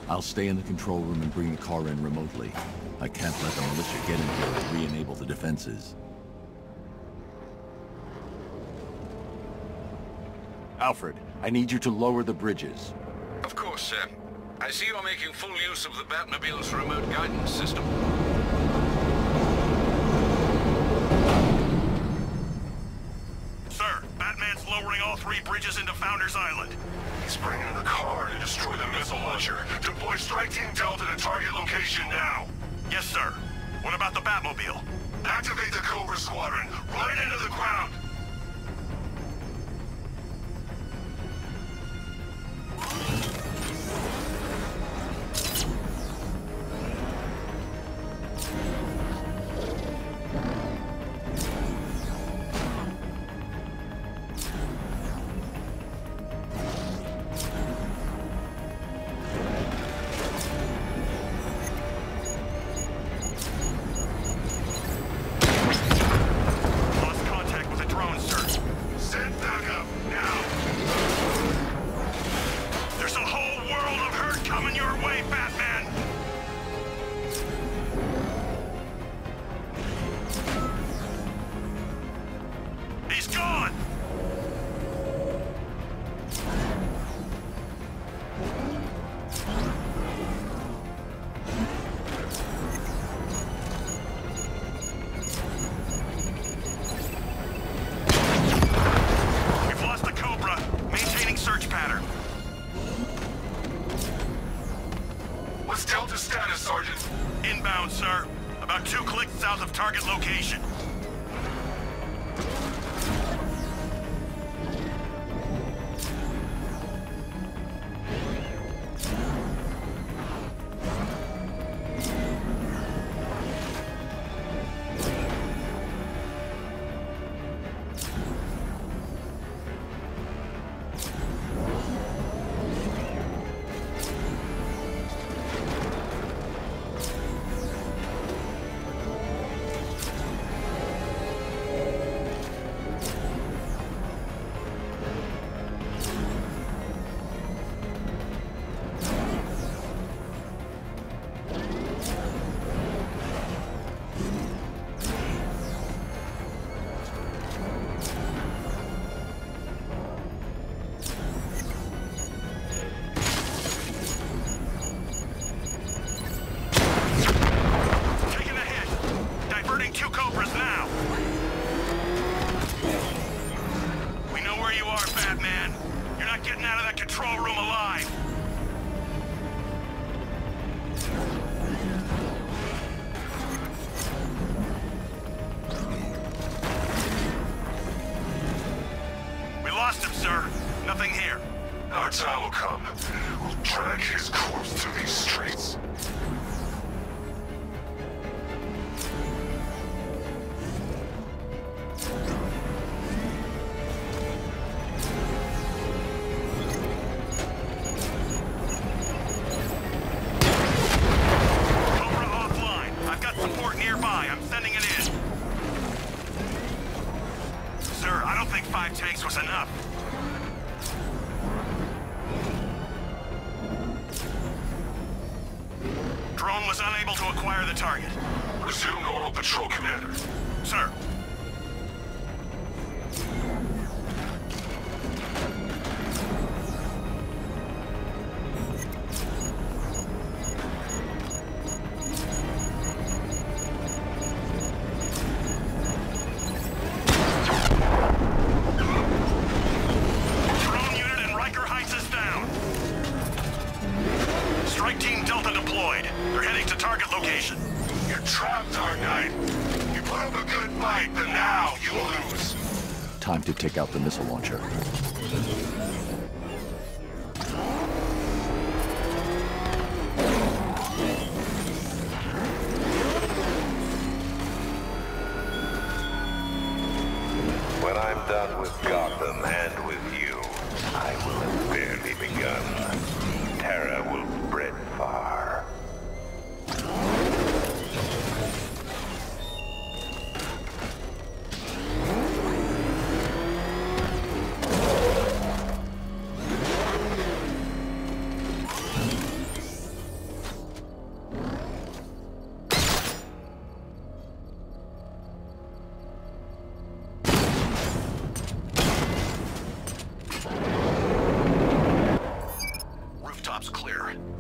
I'll stay in the control room and bring the car in remotely. I can't let the militia get in here and re-enable the defenses. Alfred, I need you to lower the bridges. Of course, sir. I see you're making full use of the Batmobile's remote guidance system. Sir, Batman's lowering all 3 bridges into Founders Island. He's bringing the car to destroy the missile launcher. Deploy Strike Team Delta to target location now. Yes, sir. What about the Batmobile? Activate the Cobra Squadron. Right into the ground. Inbound, sir. About 2 clicks south of target location. Nothing here. Our time will come. We'll drag his corpse through these streets. Cobra offline. I've got support nearby. I'm sending it in. Sir, I don't think 5 tanks was enough. Drone was unable to acquire the target. Resume normal patrol, Commander. Sir. Drone unit in Riker Heights is down. Strike Team Delta deployed. They're heading to target location. You're trapped, Dark Knight. You put up a good fight, but now you lose. Time to take out the missile launcher. When I'm done with Gotham and with you, I will have barely begun. Terror will spread far.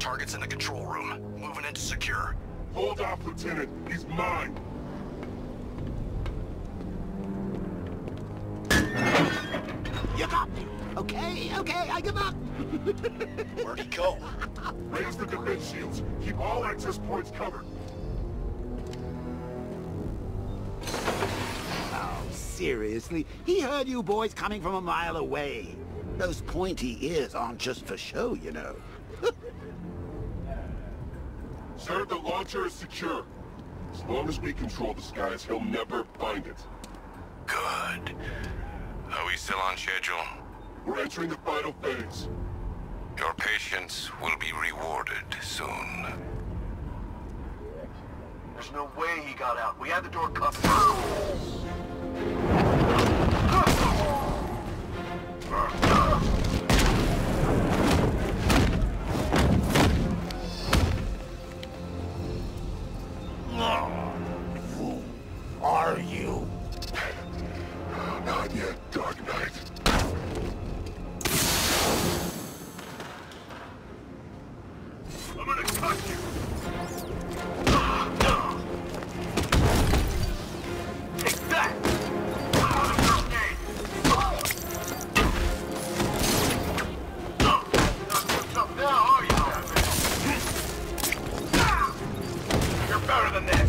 Target's in the control room. Moving into secure. Hold off, Lieutenant. He's mine. You got me. Okay, I give up. Where'd he go? Raise the defense shields. Keep all access points covered. Oh, seriously? He heard you boys coming from a mile away. Those pointy ears aren't just for show, you know. Sir, the launcher is secure. As long as we control the skies, he'll never find it. Good. Are we still on schedule? We're entering the final phase. Your patience will be rewarded soon. There's no way he got out. We had the door cuffed. Who are you? Not yet, Dark Knight. I'm gonna cut you! Take that! Not so tough now, are you? You're better than this!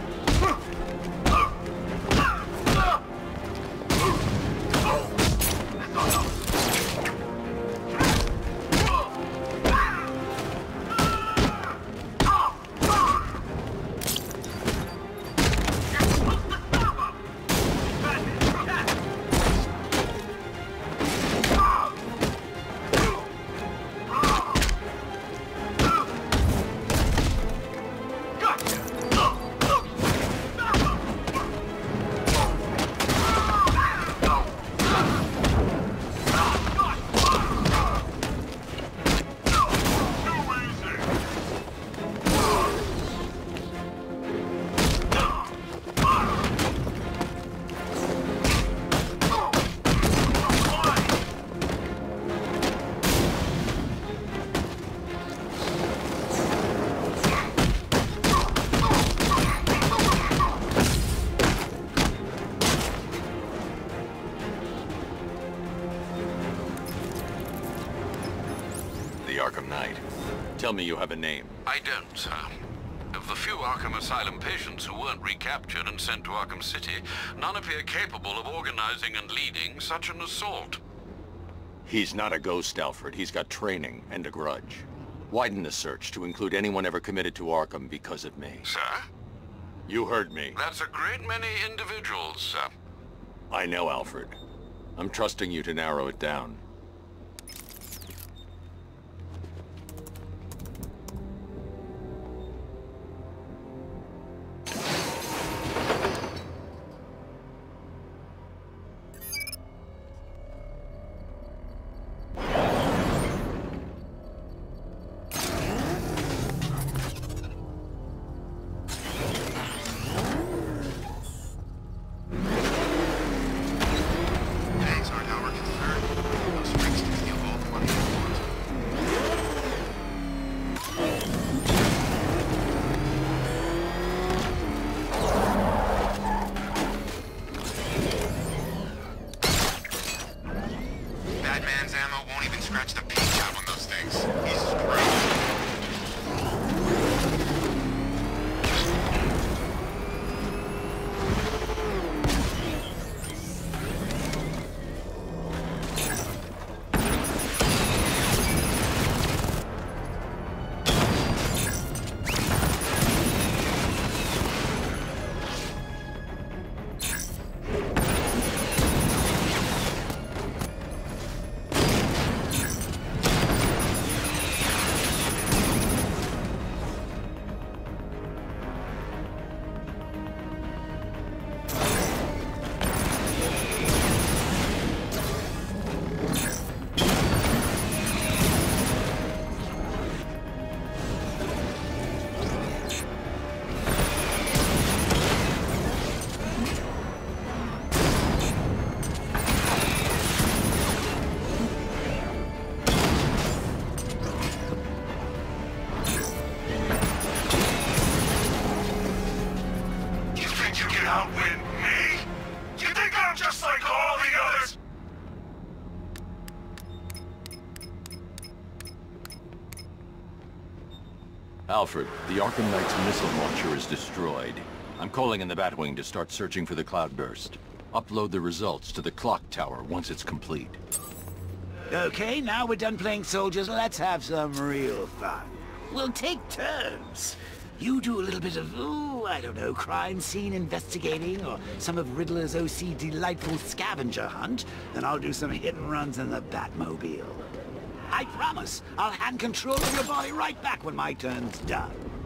Arkham Knight. Tell me you have a name. I don't, sir. Of the few Arkham Asylum patients who weren't recaptured and sent to Arkham City, none appear capable of organizing and leading such an assault. He's not a ghost, Alfred. He's got training and a grudge. Widen the search to include anyone ever committed to Arkham because of me. Sir? You heard me. That's a great many individuals, sir. I know, Alfred. I'm trusting you to narrow it down. Alfred, the Arkham Knight's missile launcher is destroyed. I'm calling in the Batwing to start searching for the cloudburst. Upload the results to the clock tower once it's complete. Okay, now we're done playing soldiers, let's have some real fun. We'll take turns. You do a little bit of, I don't know, crime scene investigating, or some of Riddler's OC delightful scavenger hunt, then I'll do some hit and runs in the Batmobile. I promise, I'll hand control of your body right back when my turn's done.